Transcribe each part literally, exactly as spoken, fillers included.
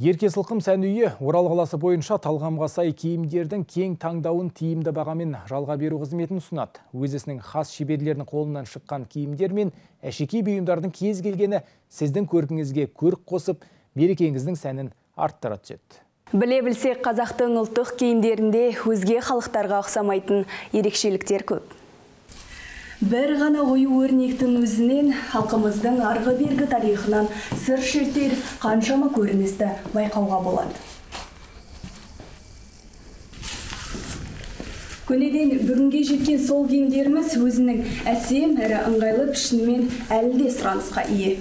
Ерке Сылқым сән үйі Орал қаласы бойынша талғамға сай киімдердің кең таңдауын тиімді бағамен жалға беру қызметін ұсынады. Өзісінің хас шеберлерінің қолынан шыққан киімдер мен әшекей бұйымдардың кез келгені сіздің көркіңізге көрік қосып, берекеңіздің сәнін арттыра түседі. Біле білсек, қазақтың ұлттық киімдерінде өзге халықтарға ұқсамайтын ерекшеліктер көп. Бір ғана ою өрнектің өзінен халқымыздың арғы бергі тарихынан сыр шертер қаншама көріністі байқауға болады. Көнеден бүгінге жеткен сол киімдеріміз өзінің әсем әрі ыңғайлы пішінімен әлі де сұранысқа ие.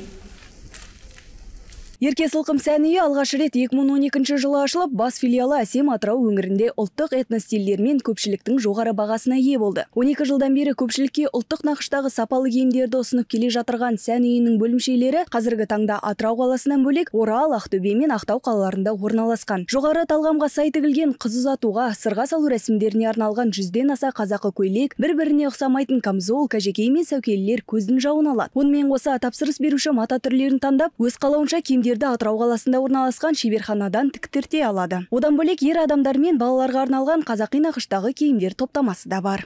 Ерке Сылқым сән үйі алғаш рет екі мың он екінші жылы ашылып, бас филиалы Әсем Атырау өңірінде ұлттық этностильдермен көпшіліктің жоғары бағасына ие болды. он екі жылдан бері көпшілікке ұлттық нақыштағы сапалы киімдерді ұсынып келе жатырған сән үйінің бөлімшелері қазіргі таңда Атырау қаласынан бөлек Орал, Ақтөбе мен Ақтау қалаларында орналасқан. Жоғары талғамға сай тігілген қыз ұзатуға, сырға салу рәсімдеріне арналған жүзден аса қазақы көйлек, бір-біріне ұқсамайтын камзол, кәжекей мен сәукелелер көздің жауын алады. Онымен қоса тапсырыс беруші мата түрлерін таңдап, өз қалауынша киімдер Атырау қаласында орналасқан шеберханадан тіктірте алады. Одан бөлек ер адамдар мен балаларға арналған қазақи нақыштағы киімдер топтамасы да бар.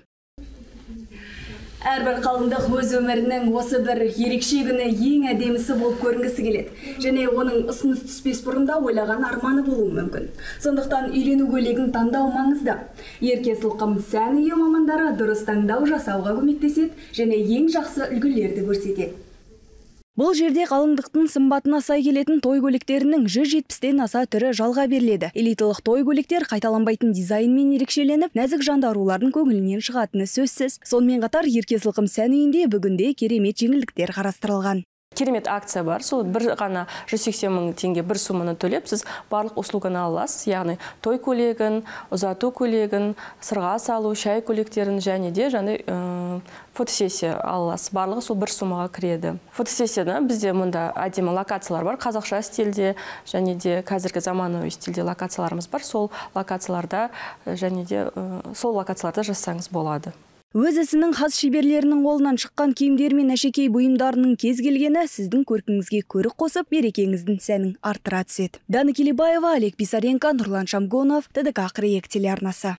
Әрбір қалыңдық өз өмірінің осы бір ерекше күні ең әдемісі болып көрінгісі келеді. Және оның ұсыныс түспес бұрында ойлаған арманы болуы мүмкін. Сондықтан үйлену көйлегін таңдау маңызды. Ерке Сылқым сән үйі мамандары дұрыс таңдау жасауға көмектеседі және ең жақсы үлгілерді көрсетеді. Бұл жерде қалыңдықтың сымбатына сай келетін той көйлектерінің жүз жетпістен аса түрі жалға беріледі. Элиталық той көйлектер қайталанбайтын дизайнмен ерекшеленіп, нәзік жанды арулардың көңілінен шығатыны сөзсіз. Сонымен қатар Ерке Сылқым сән үйінде бүгінде керемет жеңілдіктер қарастырылған. Керемет акция бар. Сол бір ғана жүз сексен мың теңге бір сумманы төлеп, сіз барлық услуганы аласыз. Яғни той көйлегін, ұзату көйлегін, сырға салу, шай көйлектерін және де жаңа фотосессия аласыз. Барлығы сол бір суммаға кіреді. Фотосессияда бізде мұнда әдемі локациялар бар. Қазақша стильде және де қазіргі заманауи стильде локацияларымыз бар. Сол локацияларда және де сол локацияларда жасаңыз болады. Өз ісінің хас шеберлерінің қолынан шыққан киімдер мен әшекей бұйымдарының кез келгені сіздің көркіңізге көрік қосып, берекеңіздің сәнін арттыра түседі. Дана Келебаева, Олег Писаренко, Нұрлан Шамгонов, ТДК қырық екі телеарнасы.